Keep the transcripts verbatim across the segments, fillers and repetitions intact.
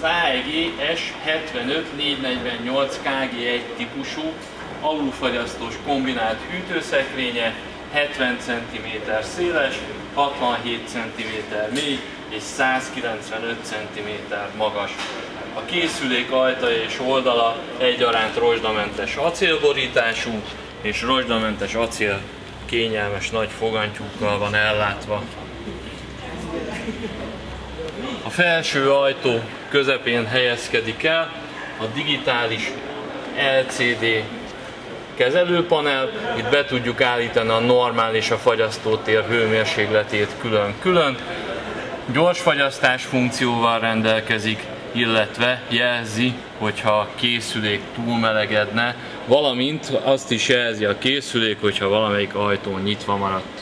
á e gé es hetvenöt négyszáznegyvennyolc ká gé egy típusú alulfagyasztós kombinált hűtőszekrénye, hetven centiméter széles, hatvanhét centiméter mély és százkilencvenöt centiméter magas. A készülék ajtaja és oldala egyaránt rozsdamentes acélborítású és rozsdamentes acél kényelmes nagy fogantyúkkal van ellátva. A felső ajtó közepén helyezkedik el a digitális el cé dé kezelőpanel. Itt be tudjuk állítani a normál és a fagyasztótér hőmérsékletét külön-külön. Gyors fagyasztás funkcióval rendelkezik, illetve jelzi, hogyha a készülék túlmelegedne, valamint azt is jelzi a készülék, hogyha valamelyik ajtó nyitva maradt.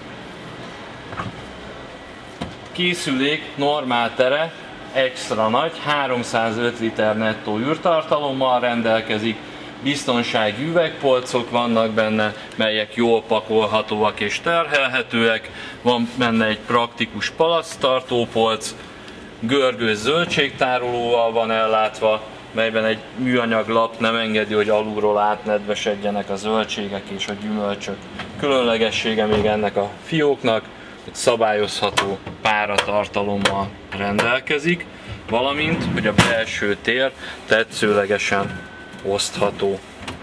Készülék normál tere extra nagy, háromszázöt liter nettó űrtartalommal rendelkezik, biztonsági üvegpolcok vannak benne, melyek jól pakolhatóak és terhelhetőek, van benne egy praktikus palasztartópolc, görgős zöldségtárolóval van ellátva, melyben egy műanyag lap nem engedi, hogy alulról átnedvesedjenek a zöldségek és a gyümölcsök. Különlegessége még ennek a fióknak, hogy szabályozható páratartalommal rendelkezik, valamint, hogy a belső tér tetszőlegesen osztható.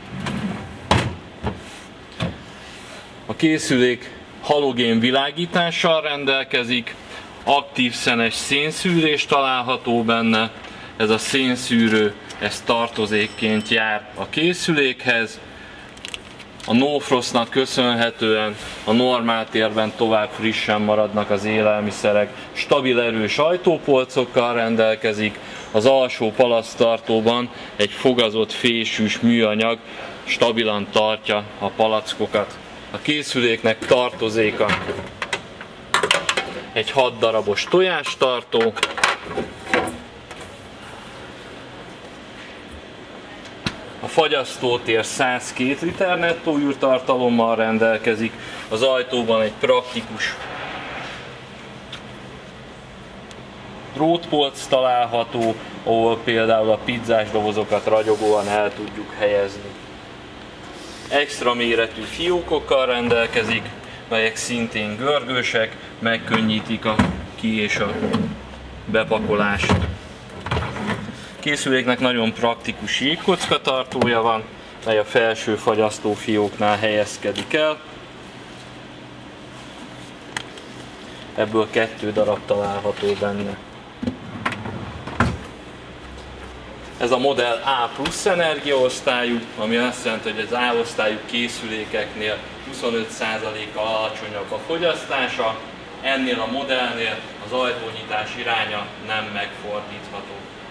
A készülék halogén világítással rendelkezik, aktív szenes szénszűrés található benne, ez a szénszűrő, ez tartozékként jár a készülékhez. A No Frostnak köszönhetően a normál térben tovább frissen maradnak az élelmiszerek, stabil erős ajtópolcokkal rendelkezik, az alsó palasztartóban egy fogazott fésűs műanyag stabilan tartja a palackokat. A készüléknek tartozéka egy hat darabos tojástartó, a fagyasztótér százkét liter nettó űrtartalommal rendelkezik, az ajtóban egy praktikus drótpolc található, ahol például a pizzás dobozokat ragyogóan el tudjuk helyezni. Extra méretű fiókokkal rendelkezik, melyek szintén görgősek, megkönnyítik a ki- és a bepakolást. A készüléknek nagyon praktikus jégkocka tartója van, mely a felső fagyasztófióknál helyezkedik el. Ebből kettő darab található benne. Ez a modell A plusz energiaosztályú, ami azt jelenti, hogy az A osztályú készülékeknél huszonöt százalékkal alacsonyabb a fogyasztása, ennél a modellnél az ajtónyitás iránya nem megfordítható.